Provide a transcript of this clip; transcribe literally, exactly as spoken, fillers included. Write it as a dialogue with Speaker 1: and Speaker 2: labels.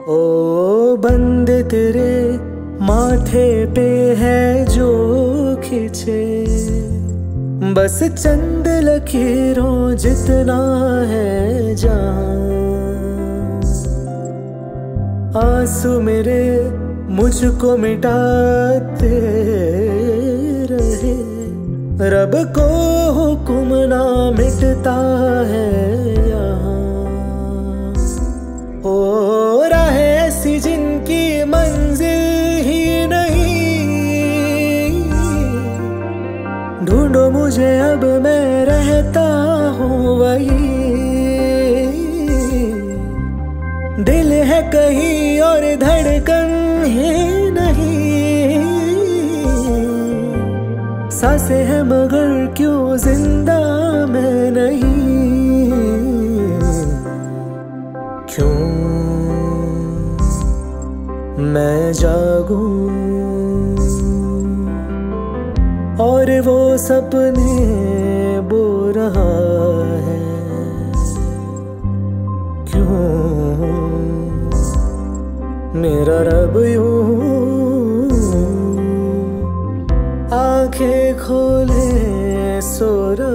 Speaker 1: ओ बंदे तेरे माथे पे है जो खींचे, बस चंद लकीरों जितना है जहां। आंसू मेरे मुझको मिटाते रहे, रब को हुक्म ना मिटता है यहाँ। हो राहें ऐसी जिनकी मंजिल ही नहीं, ढूंढो मुझे अब मैं रहता हूँ वही। दिल है कहीं और धड़कन ही नहीं, सांसें हैं मगर क्यों जिंदा मैं नहीं। क्यों मैं जागूं और वो सपने बो रहा है। क्यों मेरा रब यूं आंखें खोले सो रहा